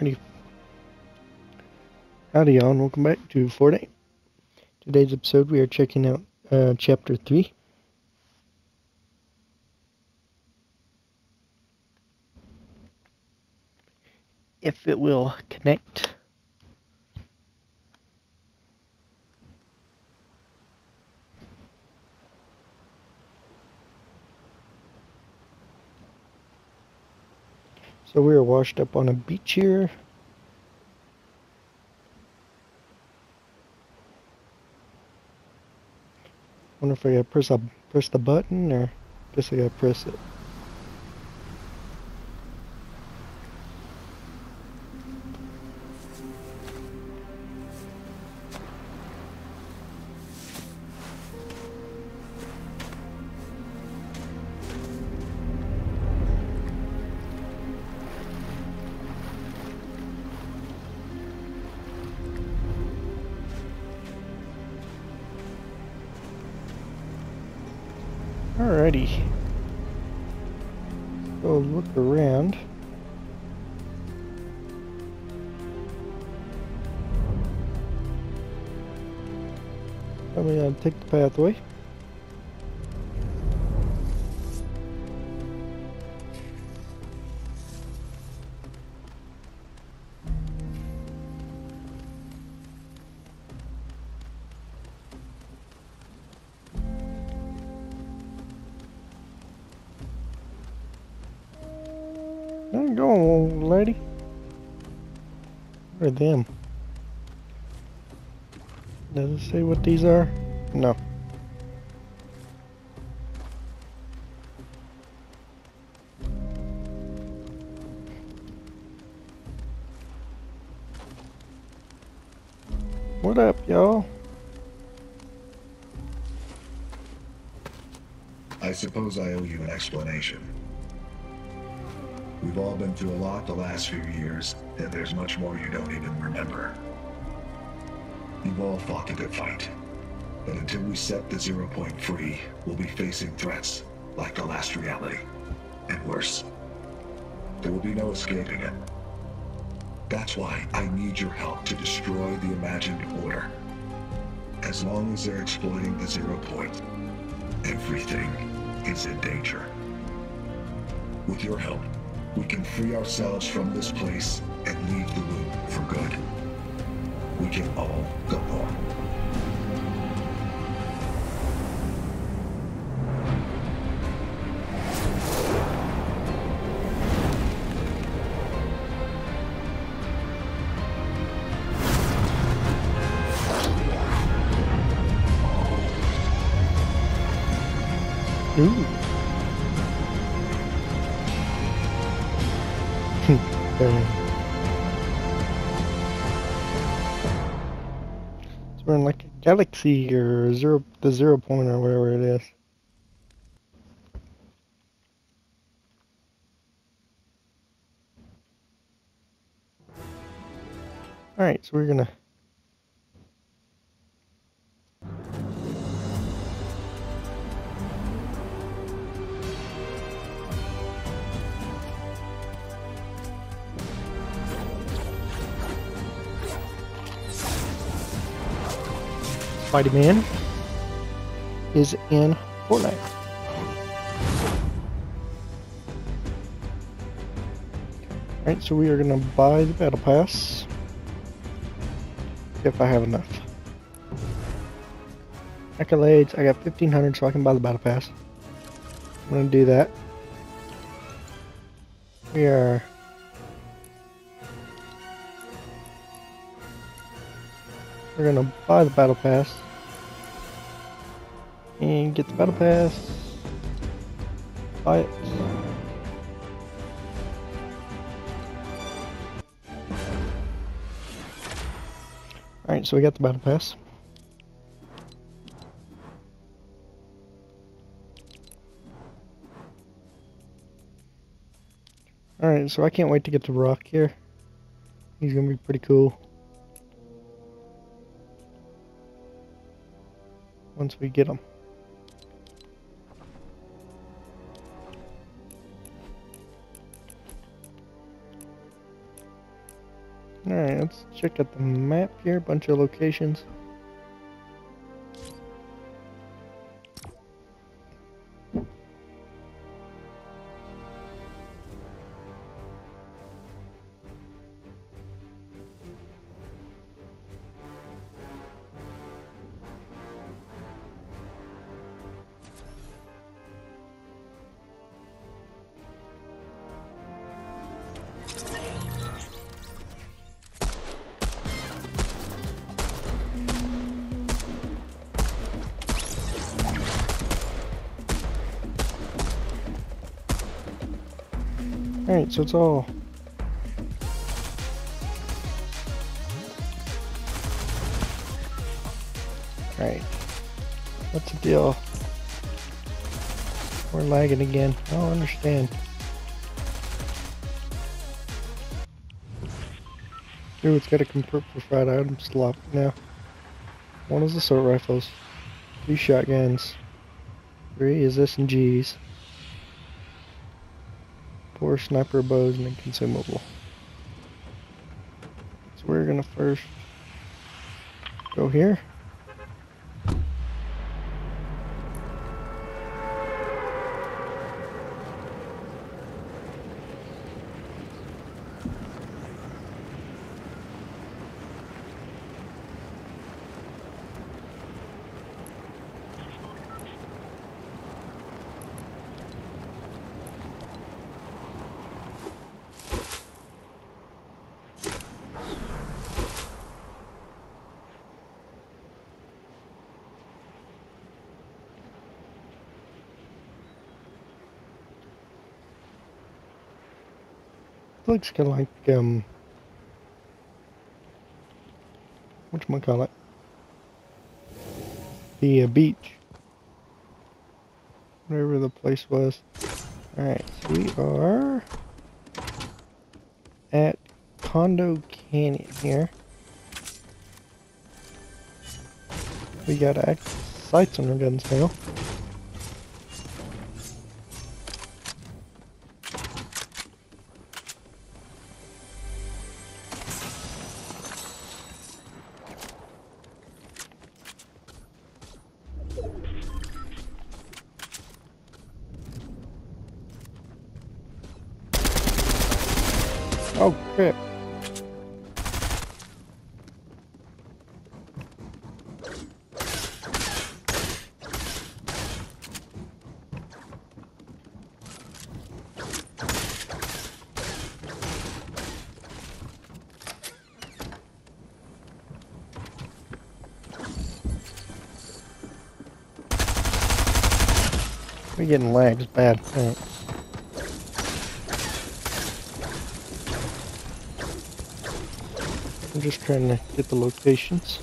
Alrighty. Howdy y'all and welcome back to Fortnite. Today's episode we are checking out Chapter 3. If it will connect. So we are washed up on a beach here. Wonder if I gotta press the button, or guess I gotta press it. Alrighty. So look around. I'm gonna take the pathway. There go, old lady. What are them? Does it say what these are? No. What up, y'all? I suppose I owe you an explanation. We've all been through a lot the last few years, and there's much more you don't even remember. You've all fought the good fight, but until we set the 0 point free, we'll be facing threats like the last reality, and worse. There will be no escaping it. That's why I need your help to destroy the imagined order. As long as they're exploiting the 0 point, everything is in danger. With your help, we can free ourselves from this place and leave the loop for good. We can all go home. Ooh. So we're in like a galaxy or the 0 point or whatever it is. Alright, so we're gonna Spider-Man is in Fortnite. Alright, so we are gonna buy the battle pass. If I have enough. Accolades, I got 1,500, so I can buy the battle pass. I'm gonna do that. We're gonna buy the battle pass and get the battle pass. Buy it. Alright, so we got the battle pass. Alright, so I can't wait to get the Rock here. He's gonna be pretty cool. Once we get him. Alright, let's check out the map here. Bunch of locations. Alright, so it's all right. What's the deal? We're lagging again. I don't understand. Ooh, it's got a confirmed item slot now. 1 is assault rifles, 2 shotguns, 3 is SMGs, 4 sniper bows, and a consumable. So we're gonna first go here. Looks kind of like, whatchamacallit? The beach. Whatever the place was. Alright, so we are at Condo Canyon here. We got active sights on our guns now. Oh crap. We're getting lags bad. All right. I'm just trying to get the locations.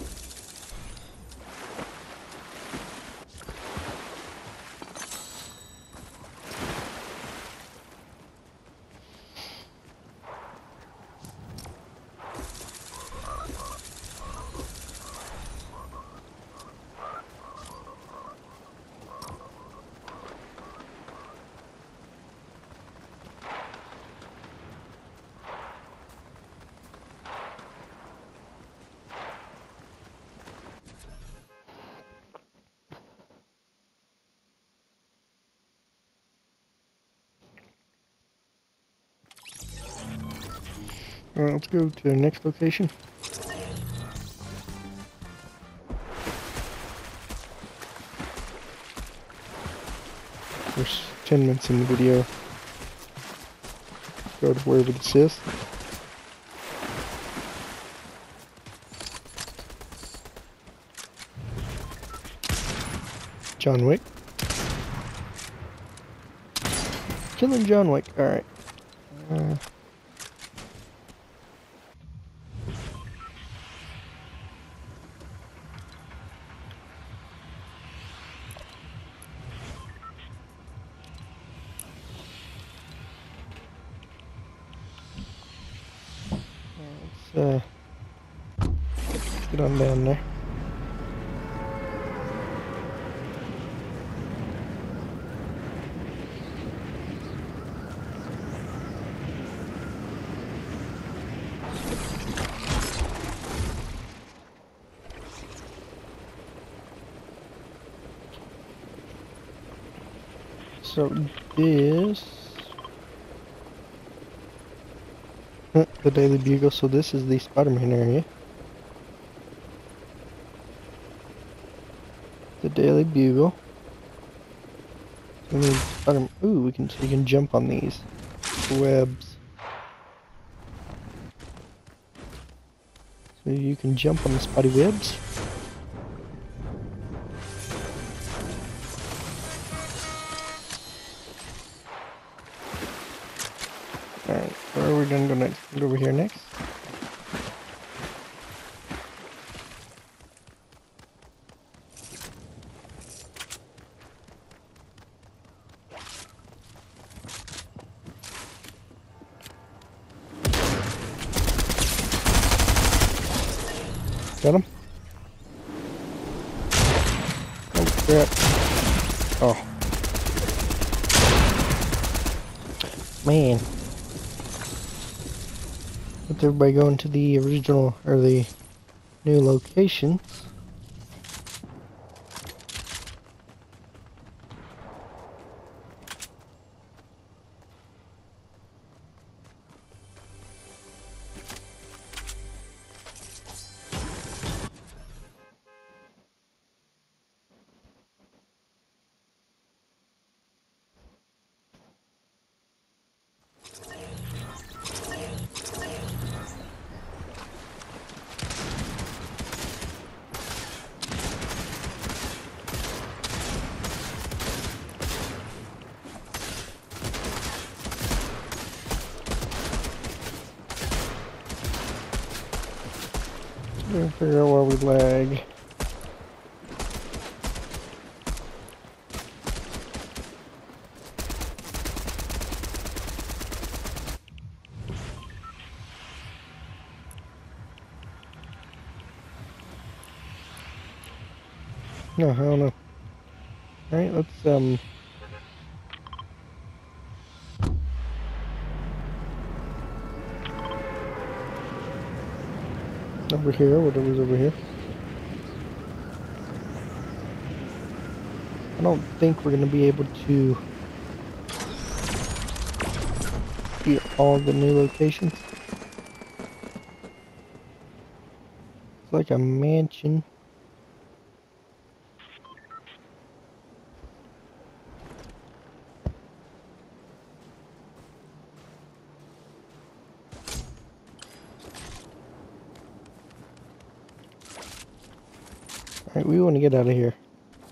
Alright, let's go to the next location. There's 10 minutes in the video. Go to wherever this is. John Wick. Killing John Wick. Alright. Let's get on down there. So this the Daily Bugle. So this is the Spider-Man area. The Daily Bugle. So we need Spider-Man. Ooh, we can jump on these webs. So you can jump on the spotty webs. Alright, where are we gonna go next? Go over here next. Got him? Oh crap. Oh. Man. With everybody going to the original, or the new locations. Trying to figure out where we lag. No, I don't know. Alright, let's over here, whatever's over here. I don't think we're gonna be able to see all the new locations. It's like a mansion. Alright, we want to get out of here.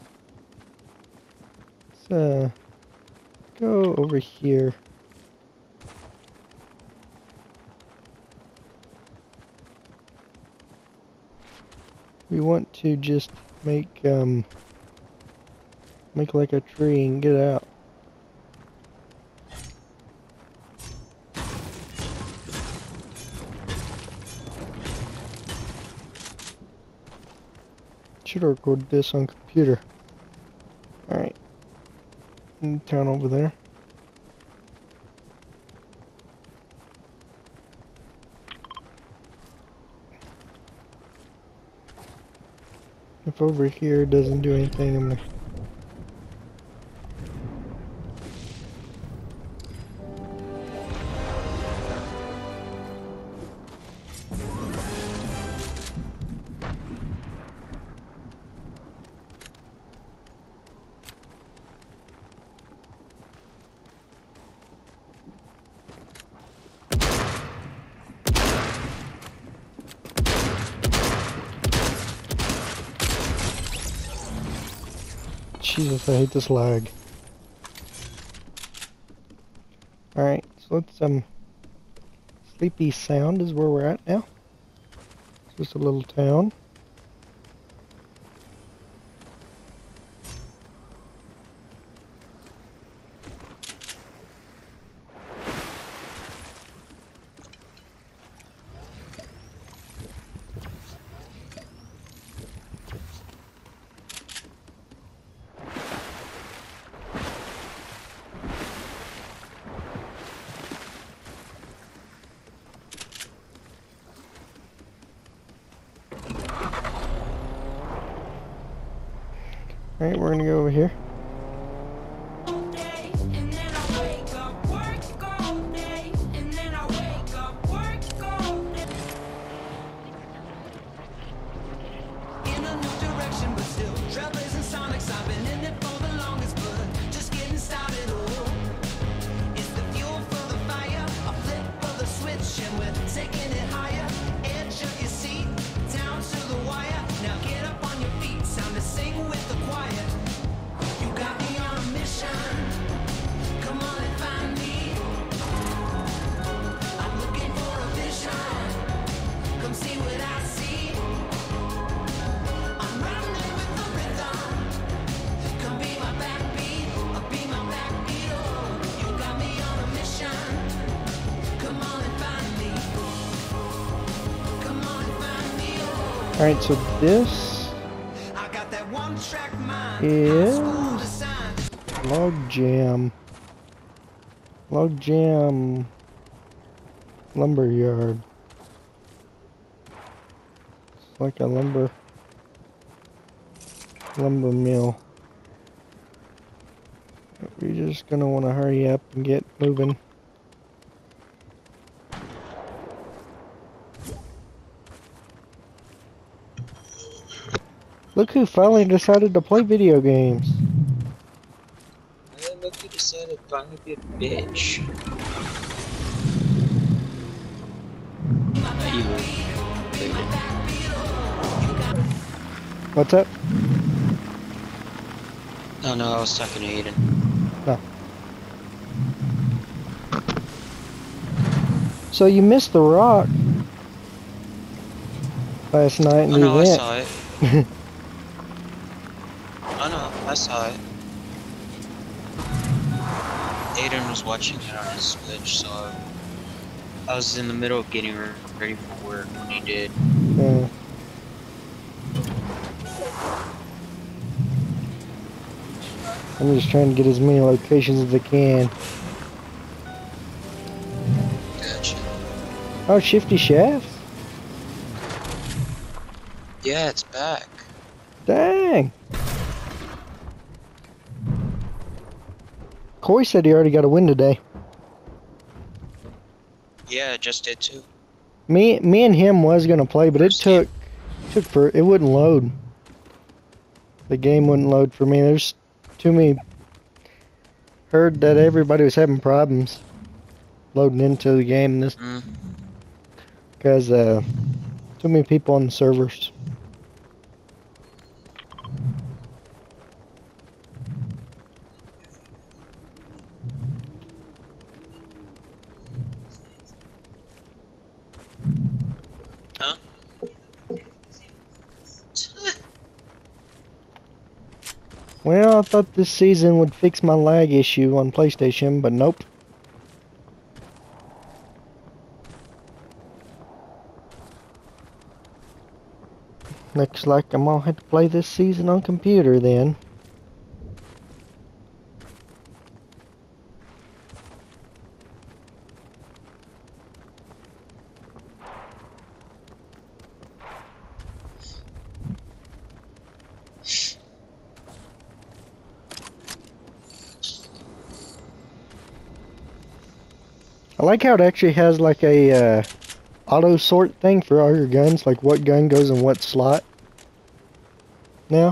Let's go over here. We want to just make like a tree and get out. Should have recorded this on computer. Alright. In town over there. If over here doesn't do anything, I'm gonna... Jesus, I hate this lag. Alright, so let's, Sleepy Sound is where we're at now. It's just a little town. Alright, we're gonna go over here. Okay. Alright, so this is Logjam. Logjam lumberyard. It's like a lumber mill. We're just gonna want to hurry up and get moving. Look who finally decided to play video games. Look who decided to finally be a bitch. What's up? Oh no, I was talking to Aiden. No. So you missed the rock last night in the Oh no, event. I saw it. Oh no, I saw it. Aiden was watching it on his Switch, so I was in the middle of getting ready for work when he did. Yeah. I'm just trying to get as many locations as I can. Gotcha. Oh, Shifty Shafts? Yeah, it's back. Dang. Coy said he already got a win today. Yeah, I just did too. Me and him was gonna play, but it took it wouldn't load. The game wouldn't load for me. There's too many. Heard that everybody was having problems loading into the game this because too many people on the servers. Huh? Well, I thought this season would fix my lag issue on PlayStation, but nope. Looks like I'm gonna have to play this season on computer then. I like how it actually has like a auto sort thing for all your guns, like what gun goes in what slot now.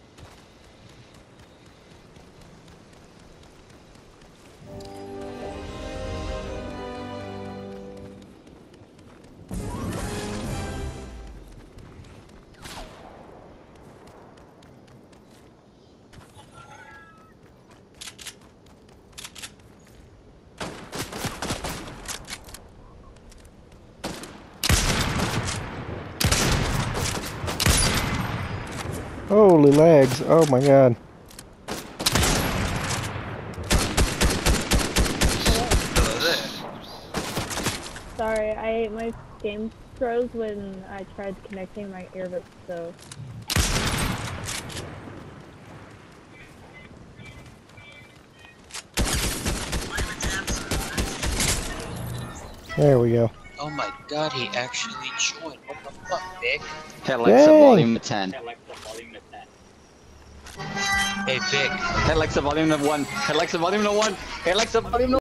Holy lags, oh my god. Sorry, my game froze when I tried connecting my earbuds, so. There we go. Oh my god, he actually joined. What the fuck, Vic? Hey Alexa, Dang. volume to 10. Hey, Vic. Hey Alexa, volume to 1. Hey Alexa, volume to 1. Hey Alexa, volume to